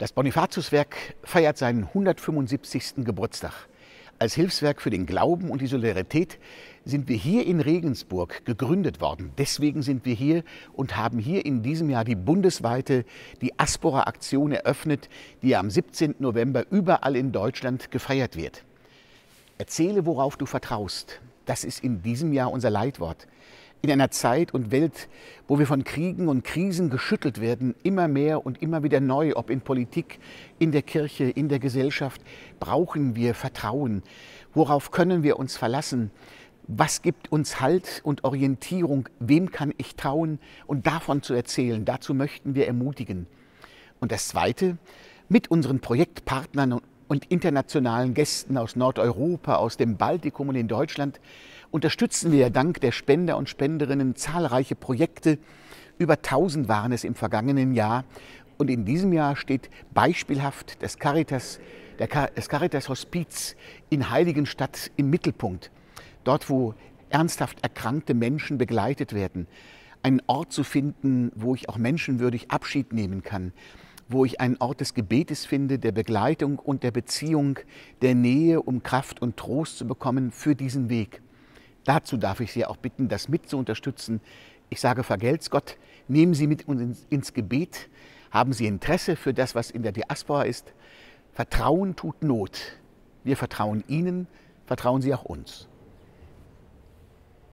Das Bonifatiuswerk feiert seinen 175. Geburtstag. Als Hilfswerk für den Glauben und die Solidarität sind wir hier in Regensburg gegründet worden. Deswegen sind wir hier und haben hier in diesem Jahr die bundesweite Diaspora-Aktion eröffnet, die am 17. November überall in Deutschland gefeiert wird. Erzähle, worauf du vertraust. Das ist in diesem Jahr unser Leitwort. In einer Zeit und Welt, wo wir von Kriegen und Krisen geschüttelt werden, immer mehr und immer wieder neu, ob in Politik, in der Kirche, in der Gesellschaft, brauchen wir Vertrauen. Worauf können wir uns verlassen? Was gibt uns Halt und Orientierung? Wem kann ich trauen? Und davon zu erzählen, dazu möchten wir ermutigen. Und das Zweite, mit unseren Projektpartnern und internationalen Gästen aus Nordeuropa, aus dem Baltikum und in Deutschland unterstützen wir dank der Spender und Spenderinnen zahlreiche Projekte. Über 1000 waren es im vergangenen Jahr. Und in diesem Jahr steht beispielhaft das Caritas Hospiz in Heiligenstadt im Mittelpunkt. Dort, wo ernsthaft erkrankte Menschen begleitet werden. Einen Ort zu finden, wo ich auch menschenwürdig Abschied nehmen kann. Wo ich einen Ort des Gebetes finde, der Begleitung und der Beziehung, der Nähe, um Kraft und Trost zu bekommen für diesen Weg. Dazu darf ich Sie auch bitten, das mit zu unterstützen. Ich sage, vergelt's Gott, nehmen Sie mit uns ins Gebet, haben Sie Interesse für das, was in der Diaspora ist. Vertrauen tut Not. Wir vertrauen Ihnen, vertrauen Sie auch uns.